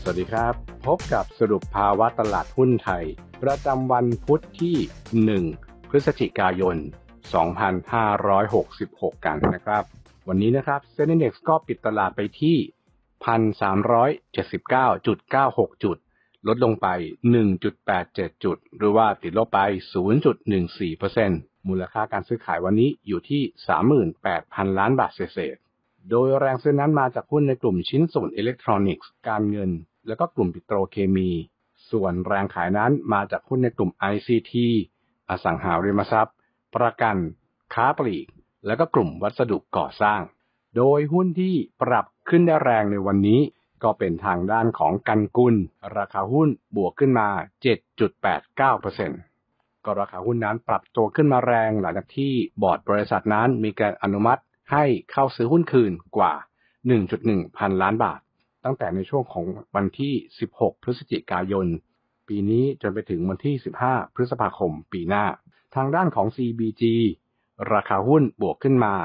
วัสดีครับพบกับสรุปภาวะตลาดหุ้นไทยประจำวันพุธที่1พฤศจิกายน2566กันนะครับวันนี้นะครับเซ็นดี Index ก็ปิดตลาดไปที่ 1,379.96 จุดลดลงไป 1.87 จุดหรือว่าติดลบไป 0.14% มูลค่าการซื้อขายวันนี้อยู่ที่ 38,000 ล้านบาทเศษโดยแรงซื้อนั้นมาจากหุ้นในกลุ่มชิ้นส่วนอิเล็กทรอนิกส์การเงินและก็กลุ่มปิโตรเคมีส่วนแรงขายนั้นมาจากหุ้นในกลุ่ม ICT อสังหาริมทรัพย์ประกันค้าปลีกและก็กลุ่มวัสดุก่อสร้างโดยหุ้นที่ปรับขึ้นได้แรงในวันนี้ก็เป็นทางด้านของกันกุลราคาหุ้นบวกขึ้นมา 7.89% ก็ราคาหุ้นนั้นปรับตัวขึ้นมาแรงหลังจากที่บอร์ดบริษัทนั้นมีการอนุมัติให้เข้าซื้อหุ้นคืนกว่า 1.1 พันล้านบาทตั้งแต่ในช่วงของวันที่16พฤศจิกายนปีนี้จนไปถึงวันที่15พฤษภาคมปีหน้าทางด้านของ CBG ราคาหุ้นบวกขึ้นมา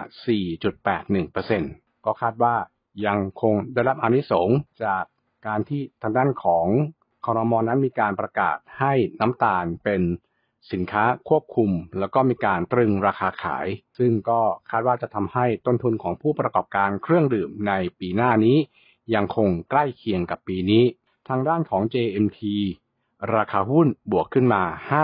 4.81% ก็คาดว่ายังคงได้รับอานิสงส์จากการที่ทางด้านของครม.นั้นมีการประกาศให้น้ำตาลเป็นสินค้าควบคุมแล้วก็มีการตรึงราคาขายซึ่งก็คาดว่าจะทำให้ต้นทุนของผู้ประกอบการเครื่องดื่มในปีหน้านี้ยังคงใกล้เคียงกับปีนี้ทางด้านของ JMT ราคาหุ้นบวกขึ้นมา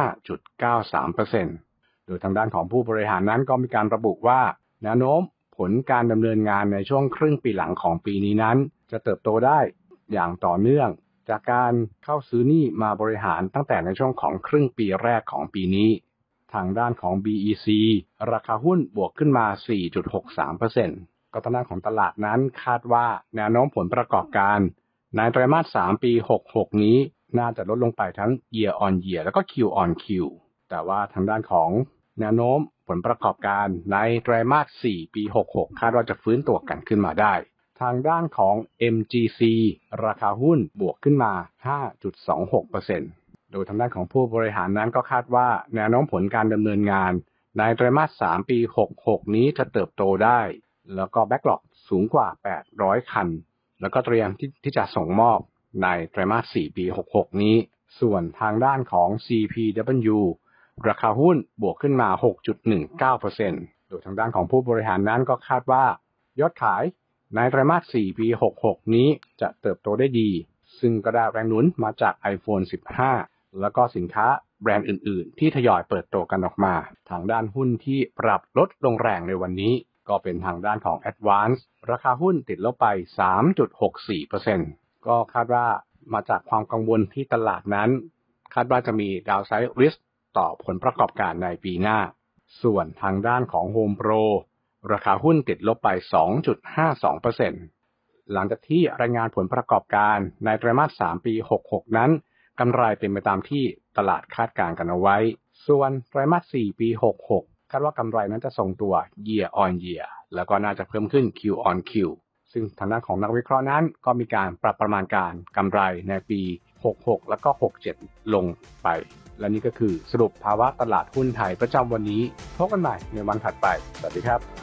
5.93% โดยทางด้านของผู้บริหารนั้นก็มีการระบุว่าแนวโน้มผลการดำเนินงานในช่วงครึ่งปีหลังของปีนี้นั้นจะเติบโตได้อย่างต่อเนื่องจากการเข้าซื้อหนี้มาบริหารตั้งแต่ในช่วงของครึ่งปีแรกของปีนี้ทางด้านของ BEC ราคาหุ้นบวกขึ้นมา 4.63% ก็ทางด้านของตลาดนั้นคาดว่าแนวโน้มผลประกอบการในไตรมาส3ปี66นี้น่าจะลดลงไปทั้ง year on year แล้วก็ Q on Q แต่ว่าทางด้านของแนวโน้มผลประกอบการในไตรมาส4ปี66คาดว่าจะฟื้นตัวกันขึ้นมาได้ทางด้านของ MGC ราคาหุ้นบวกขึ้นมา 5.26% โดยทางด้านของผู้บริหารนั้นก็คาดว่าแนวโน้มผลการดำเนินงานในไตรมาส3ปี66นี้จะเติบโตได้แล้วก็แบ็คล็อกสูงกว่า800คันแล้วก็เตรียมที่จะส่งมอบในไตรมาส4ปี66นี้ส่วนทางด้านของ CPW ราคาหุ้นบวกขึ้นมา 6.19% โดยทางด้านของผู้บริหารนั้นก็คาดว่ายอดขายในไตรมาส4ปี66นี้จะเติบโตได้ดีซึ่งก็ได้แรงหนุนมาจาก iPhone 15 แล้วก็สินค้าแบรนด์อื่นๆที่ทยอยเปิดตัวกันออกมาทางด้านหุ้นที่ปรับลดลงแรงในวันนี้ก็เป็นทางด้านของ Advance ราคาหุ้นติดลบไป 3.64% ก็คาดว่ามาจากความกังวลที่ตลาดนั้นคาดว่าจะมี Downside Risk ต่อผลประกอบการในปีหน้าส่วนทางด้านของ Home Proราคาหุ้นติดลบไป 2.52% หลังจากที่รายงานผลประกอบการในไตรมาส3ปี66นั้นกำไรเป็นไปตามที่ตลาดคาดการณ์กันเอาไว้ส่วนไตรมาส4ปี66คาดว่ากำไรนั้นจะทรงตัว year on year แล้วก็น่าจะเพิ่มขึ้น Q on Q ซึ่งทางด้านของนักวิเคราะห์นั้นก็มีการปรับประมาณการกำไรในปี66แล้วก็67ลงไปและนี่ก็คือสรุปภาวะตลาดหุ้นไทยประจำวันนี้พบกันใหม่ในวันถัดไปสวัสดีครับ